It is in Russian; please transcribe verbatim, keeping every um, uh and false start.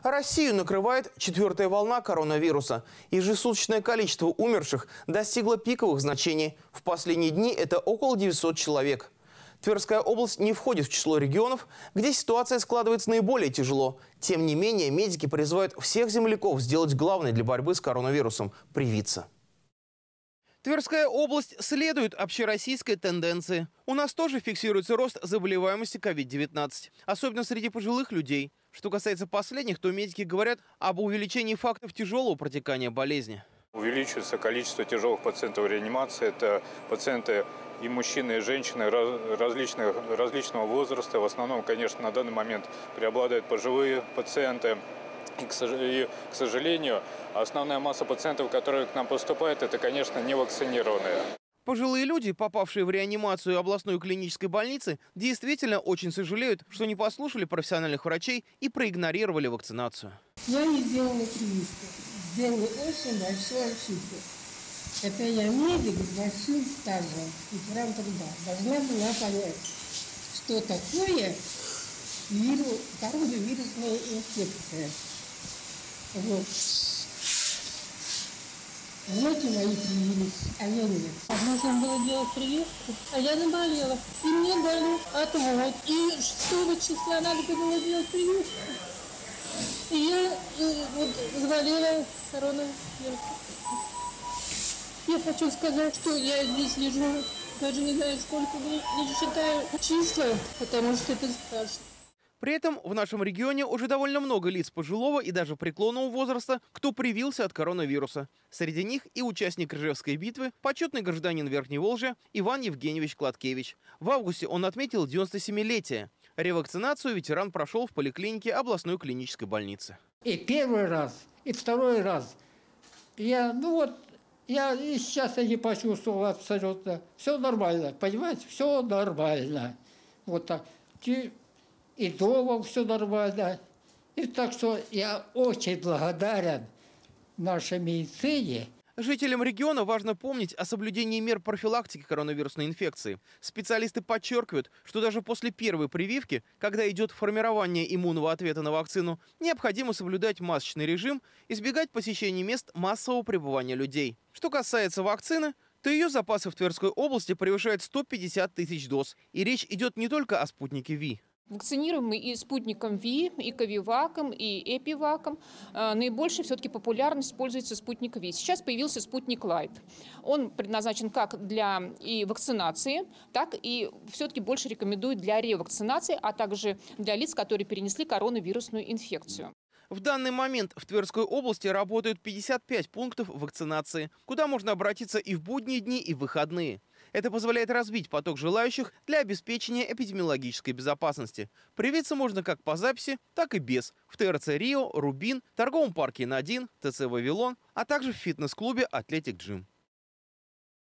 Россию накрывает четвертая волна коронавируса. Ежесуточное количество умерших достигло пиковых значений. В последние дни это около девятисот человек. Тверская область не входит в число регионов, где ситуация складывается наиболее тяжело. Тем не менее, медики призывают всех земляков сделать главное для борьбы с коронавирусом – привиться. Тверская область следует общероссийской тенденции. У нас тоже фиксируется рост заболеваемости ковид девятнадцать, особенно среди пожилых людей. Что касается последних, то медики говорят об увеличении фактов тяжелого протекания болезни. Увеличивается количество тяжелых пациентов в реанимации. Это пациенты и мужчины, и женщины различных, различного возраста. В основном, конечно, на данный момент преобладают пожилые пациенты. И, к сожалению, основная масса пациентов, которые к нам поступают, это, конечно, не вакцинированные. Пожилые люди, попавшие в реанимацию областной клинической больницы, действительно очень сожалеют, что не послушали профессиональных врачей и проигнорировали вакцинацию. Я не сделала прививку. Сделала очень большую ошибку. Это я медик с большим стажем, ветеран труда. Должна была понять, что такое вирус, коронавирусная инфекция. Вот. Знаете, мои привились, а я нет. Нужно было делать прививку, а я наболела. И мне дали отвод. И шестого числа надо было делать прививку. И я э, вот, заболела коронавирусом. Я хочу сказать, что я здесь лежу, даже не знаю, сколько, не, не считаю числа, потому что это страшно. При этом в нашем регионе уже довольно много лиц пожилого и даже преклонного возраста, кто привился от коронавируса. Среди них и участник Ржевской битвы, почетный гражданин Верхней Волжья Иван Евгеньевич Кладкевич. В августе он отметил девяностосемилетие. Ревакцинацию ветеран прошел в поликлинике областной клинической больницы. И первый раз, и второй раз. Я, ну вот, я и сейчас я не почувствовал абсолютно. Все нормально, понимаете? Все нормально. Вот так. И дома все нормально. И так что я очень благодарен нашей медицине. Жителям региона важно помнить о соблюдении мер профилактики коронавирусной инфекции. Специалисты подчеркивают, что даже после первой прививки, когда идет формирование иммунного ответа на вакцину, необходимо соблюдать масочный режим, избегать посещения мест массового пребывания людей. Что касается вакцины, то ее запасы в Тверской области превышают сто пятьдесят тысяч доз. И речь идет не только о спутнике Ви. Вакцинируем мы и спутником Ви, и Ковиваком, и Эпиваком. Наибольшая все-таки популярность пользуется спутник Ви. Сейчас появился спутник Лайт. Он предназначен как для и вакцинации, так и все-таки больше рекомендуют для ревакцинации, а также для лиц, которые перенесли коронавирусную инфекцию. В данный момент в Тверской области работают пятьдесят пять пунктов вакцинации, куда можно обратиться и в будние дни, и в выходные. Это позволяет разбить поток желающих для обеспечения эпидемиологической безопасности. Привиться можно как по записи, так и без. В ТРЦ «Рио», «Рубин», торговом парке «Надин», ТЦ «Вавилон», а также в фитнес-клубе «Атлетик Джим».